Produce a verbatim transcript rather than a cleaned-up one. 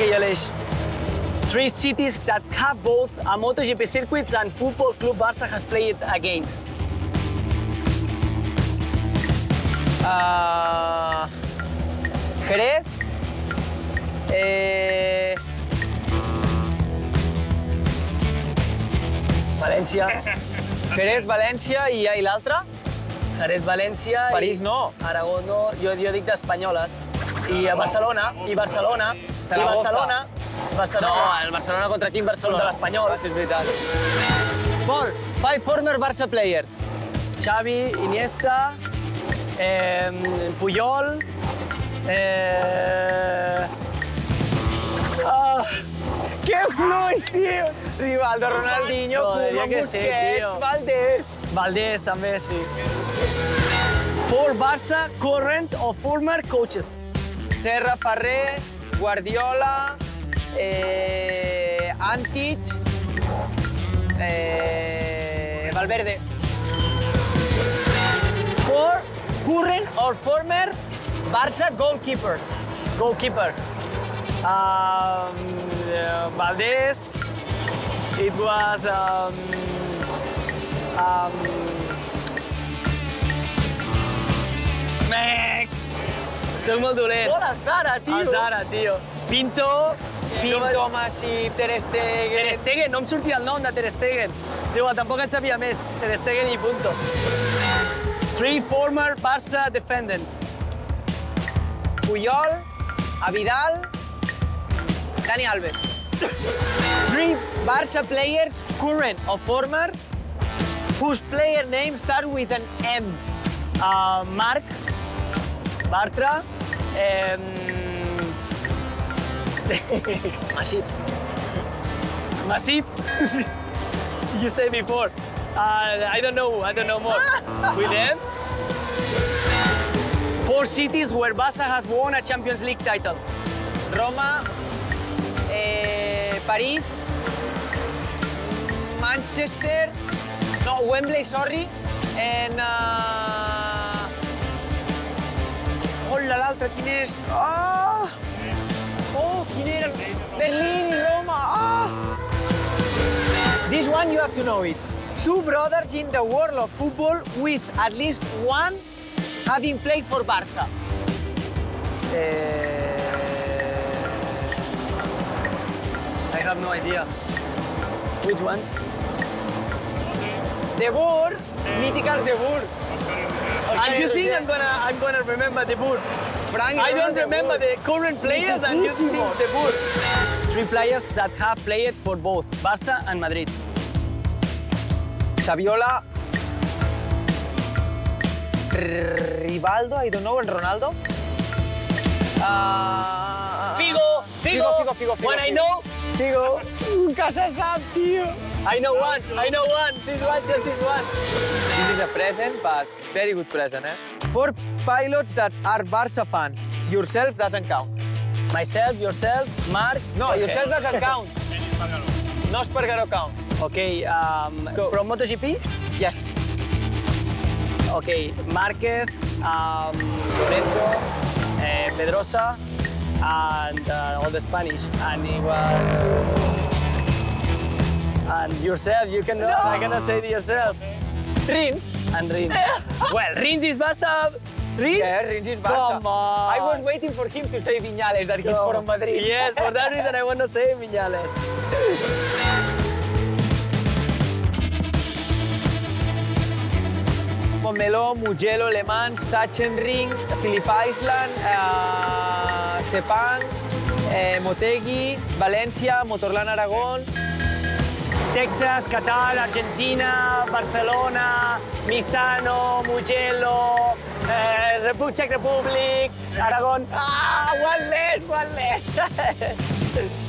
Okay, Aleix. Three cities that have both a MotoGP circuits and Football Club Barça has played against. Uh, Jerez. Eh... València. Jerez, València i, i l'altre? Jerez, València... París i... no. Aragó no. Jo, jo dic d'espanyoles. I a Barcelona, i Barcelona, i Barcelona... Barcelona. No, el Barcelona contra quin Barcelona? Contra l'Espanyol. Ah, sí, és veritat. Paul, five former Barça players. Xavi, Iniesta, eh, Puyol... Eh... Ah, Que fluix, tio! Rivaldo, Ronaldinho, Joder, Koeman, ja que sé, Busquets, tio. Valdés. Valdés també, sí. Four Barça current or former coaches. Serra, Ferrer, Guardiola, eh, Antic, eh, Valverde. Four current or former Barça goalkeepers. Goalkeepers. Um, uh, Valdés. It was... Um, um, Mec! Soc molt dolent. Hola, Zara, tio! El Zara, tio. Pinto... Pinto, Masip, Ter Stegen... Ter Stegen, no em sortia el nom de Ter Stegen. Tio, tampoc en sabia més. Ter Stegen i punto. Three former Barça defendants. Puyol, Avidal, Dani Alves. Three Barça players, current or former, whose player name starts with an M. Uh, Marc, Bartra, um, Masip. Masip. You said before. Uh, I don't know. I don't know more. With them. Four cities where Barça has won a Champions League title. Roma, eh, París, Manchester, no, Wembley, sorry, and... Uh... Hola, l'altre, quin és? Oh! Oh, quin era? Berlín i Roma! Oh! This one you have to know it. Two brothers in the world of football with at least one having played for Barça. Uh, I have no idea. Which ones? De Boer, mítiques De Boer. And you think I'm gonna I'm gonna remember the Boer? Frank I don't De remember Boer. the current players, and you think the Boer. Three players that have played for both Barça and Madrid. Saviola, Rivaldo, I don't know, and Ronaldo. Uh... Figo, Figo, Figo, Figo, Figo. When I know, Figo. Nunca se sap, tio. I know one, I know one. This one, just this one. This is a present, but very good present, eh? Four pilots that are Barça fans. Yourself doesn't count. Myself, yourself, Marc. No, Okay. yourself doesn't count. No Espargaró count. Okay, um, Go. from MotoGP? Yes. Okay, Marquez, um, Lorenzo, uh, Pedrosa, and uh, all the Spanish. And it was... And yourself, you cannot, No. I cannot say it yourself. Rins. And Rins. Well, Rins is Barça. Rins? Yeah, Rins is Barça. Come on. I was waiting for him to say Viñales, that he's Come from Madrid. Yes, for that reason I want to say Viñales. Montmeló, Mugello, Le Mans, Sachsenring, Phillip Island, uh, Sepang, eh, Motegi, València, Motorland Aragón. Texas, Qatar, Argentina, Barcelona, Misano, Mugello, eh, Repu Czech Republic, Aragon. Ah, one less, one less.